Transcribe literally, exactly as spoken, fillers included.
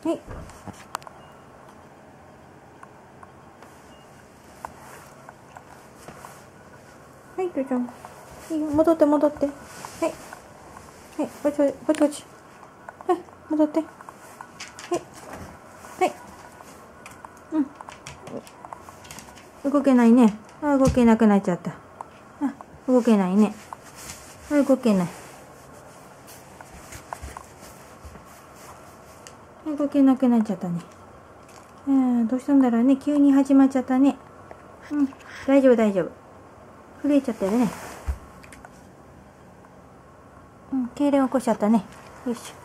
はい。はい、とちゃん。いいよ、戻って戻って。はい。はい、ぼちぼち、ぼちぼち。はい、戻って。はい。はい。うん。動けないね。あ、動けなくなっちゃった。あ、動けないね。あ、動けない。動けなくなっちゃったね。うん、どうしたんだろうね。急に始まっちゃったね。うん、大丈夫大丈夫。震えちゃってるね。うん、痙攣起こしちゃったね。よいしょ。